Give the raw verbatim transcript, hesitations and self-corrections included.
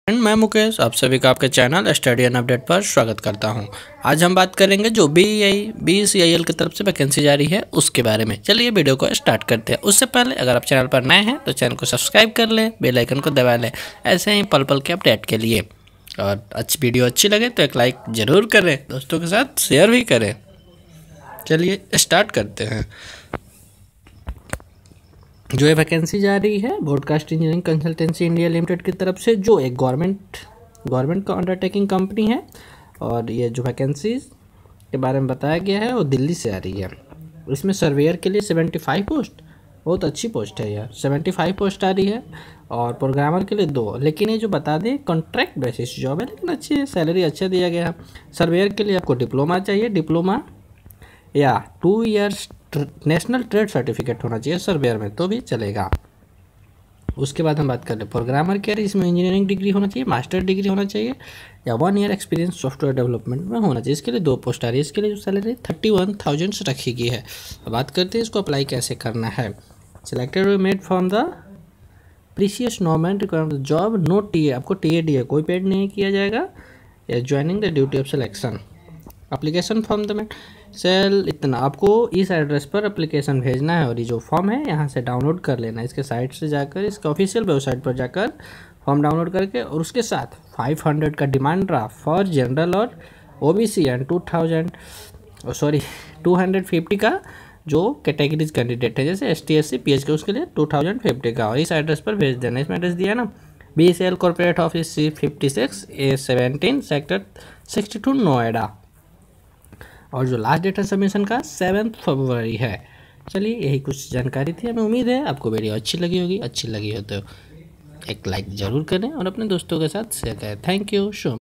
मैं मुकेश आप सभी का आपके चैनल स्टडी एंड अपडेट पर स्वागत करता हूं। आज हम बात करेंगे जो B I B C I L की तरफ से वैकेंसी जारी है उसके बारे में। चलिए वीडियो को स्टार्ट करते हैं। उससे पहले अगर आप चैनल पर नए हैं तो चैनल को सब्सक्राइब कर लें, बेल आइकन को दबा लें ऐसे ही पल पल के अपडेट के लिए। और अच्छी वीडियो अच्छी लगे तो एक लाइक ज़रूर करें, दोस्तों के साथ शेयर भी करें। चलिए स्टार्ट करते हैं। जो ये वैकेंसी जा रही है broadcast engineering consultancy India limited की तरफ से, जो एक गवर्नमेंट गवर्नमेंट का अंडरटेकिंग कंपनी है। और ये जो वैकेंसीज के बारे में बताया गया है वो दिल्ली से आ रही है। इसमें सर्वेयर के लिए पचहत्तर पोस्ट, बहुत अच्छी पोस्ट है यार, पचहत्तर पोस्ट आ रही है। और प्रोग्रामर के लिए दो, लेकिन ये जो बता दें कॉन्ट्रैक्ट बेसिस जॉब है, लेकिन अच्छी है, सैलरी अच्छा दिया गया है। सर्वेयर के लिए आपको डिप्लोमा चाहिए, डिप्लोमा या two years national trade certificate होना चाहिए सर्वेयर में तो भी चलेगा। उसके बाद हम बात कर रहे प्रोग्रामर के लिए, इसमें इंजीनियरिंग डिग्री होना चाहिए, मास्टर डिग्री होना चाहिए या one year experience software development में होना चाहिए। इसके लिए दो पोस्ट आ रही है। इसके लिए जो सैलरी थर्टी वन थाउजेंड रखी गई है। अब बात करते हैं इसको अप्लाई कैसे करना है। Selected made from the precious नॉर्मेंट requirement job, no T A, आपको टी ए डी ए कोई पेड नहीं किया जाएगा। या joining the duty of selection, application form the cell इतना, आपको इस एड्रेस पर एप्लीकेशन भेजना है। और ये जो फॉर्म है यहाँ से डाउनलोड कर लेना है, इसके साइट से जाकर, इसके ऑफिशियल वेबसाइट पर जाकर फॉर्म डाउनलोड करके। और उसके साथ फाइव हंड्रेड का डिमांड ड्राफ्ट फॉर जनरल और OBC and two thousand sorry two hundred fifty का जो कैटेगरीज कैंडिडेट है, जैसे S T S C P H के, उसके लिए टू थाउजेंड फिफ्टी का। और इस एड्रेस पर भेज देना। इसमें एड्रेस दिया ना, B C L corporate office C fifty six A seventeen sector sixty two Noida. और जो लास्ट डेट है सबमिशन का सेवन्थ फरवरी है। चलिए यही कुछ जानकारी थी। हमें उम्मीद है आपको वीडियो अच्छी लगी होगी। अच्छी लगी हो तो एक लाइक ज़रूर करें और अपने दोस्तों के साथ शेयर करें। Thank you so much.